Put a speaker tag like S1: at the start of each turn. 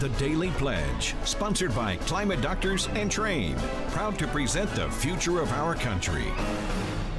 S1: The Daily Pledge, sponsored by Climate Doctors and Trade, proud to present the future of our country.